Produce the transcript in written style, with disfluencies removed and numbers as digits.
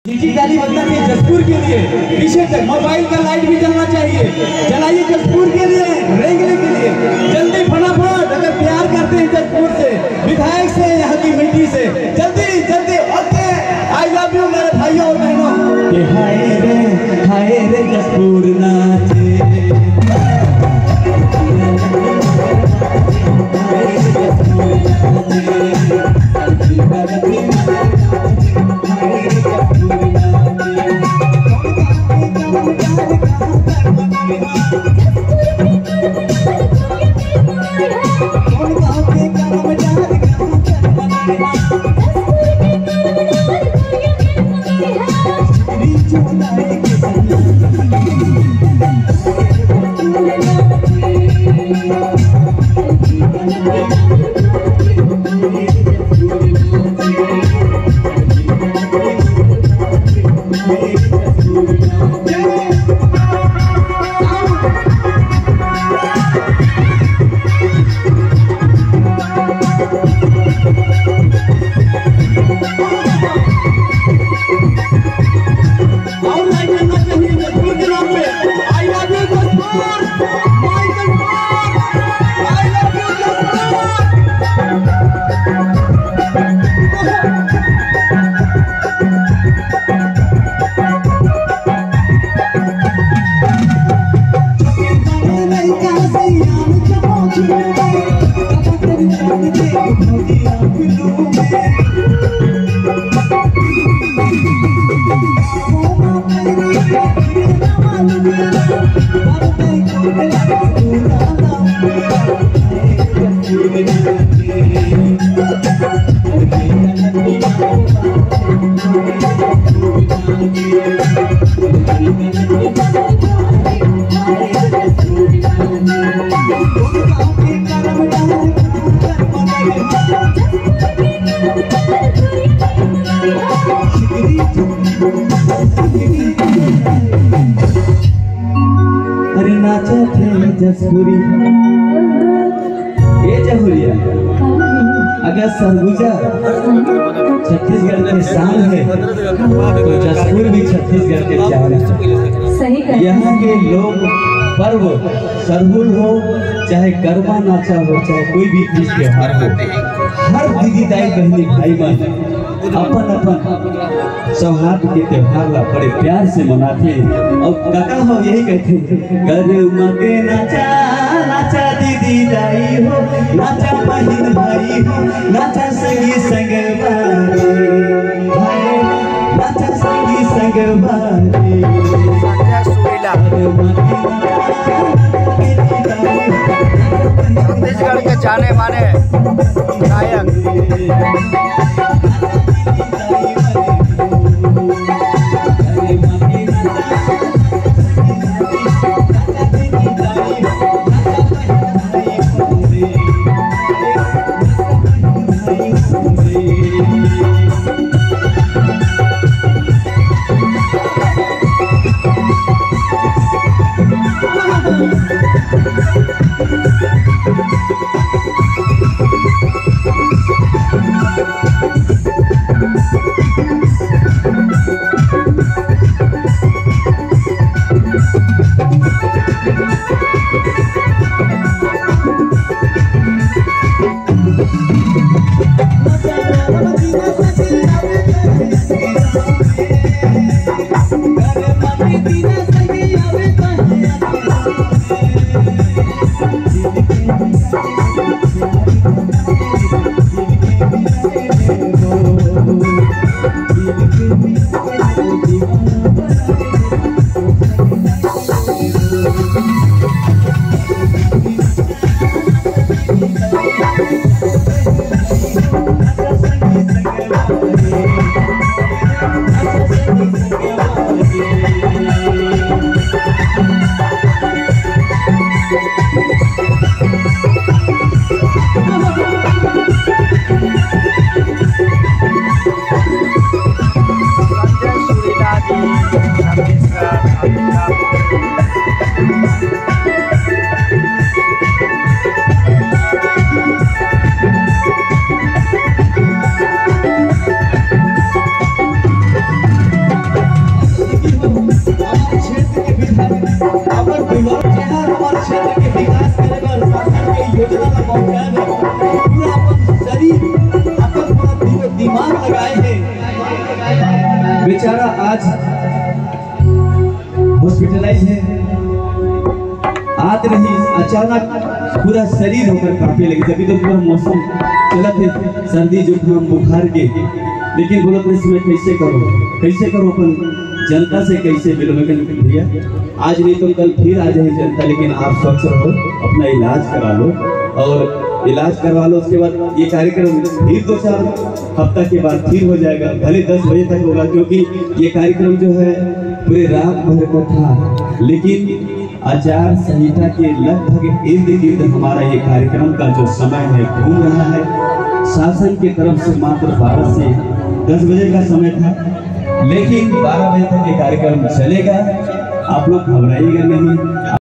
चीची गाली बनना चाहिए जसपुर के लिए, पीछे तक मोबाइल का लाइट भी जलना चाहिए, जलाइए जसपुर के लिए, रेंगने के लिए, जल्दी फटाफट। अगर प्यार करते हैं जसपुर से, विधायक से, यहाँ की मिट्टी से, जल्दी जल्दी। ओके, आई लव यू मेरे भाइयों और बहनों। हाय रे जसपुर नाचे, अरे नाचा थे जसपुरी, ये जहुरिया। अगर सरगुजा छत्तीसगढ़ के शान है तो जसपुर भी छत्तीसगढ़ के शान है। यहाँ के लोग पर्व सरहुल हो, चाहे गरबा नाचा हो, चाहे कोई भी तीज त्योहार हो, हर दीदी दाई बहनी भाई बहन अपन अपन सौहार्द के त्योहार ला बड़े प्यार से मनाते। और काका हो यही कहते, गरमा के नाचा नाचा दीदी दाई हो, नाचा बहन भाई हो, नाचा संगी संग भाई, नाचा संगी संग भाई। छत्तीसगढ़ के जाने माने गायक बेचारा आज हॉस्पिटलाइज है। आत रही अचानक पूरा शरीर होकर कांपने लगी। तभी तो पूरा मौसम चला थे सर्दी जुकाम बुखार के, लेकिन बोलो तो इसमें कैसे करो अपन जनता से कैसे मिलो। भैया आज नहीं तो कल फिर आ जाए जनता, लेकिन आप स्वच्छ रहो, अपना इलाज करा लो और इलाज करवा लो। उसके बाद ये कार्यक्रम फिर 2-4 हफ्ता के बाद फिर हो जाएगा, भले 10 बजे तक होगा, क्योंकि ये कार्यक्रम जो है पूरे रात भर को था, लेकिन आचार संहिता के लगभग इर्द गिर्द हमारा ये कार्यक्रम का जो समय है घूम रहा है। शासन की तरफ से मात्र 12 से 10 बजे का समय था, लेकिन 12 बजे तक ये कार्यक्रम चलेगा। आप लोग घबराइएगा नहीं।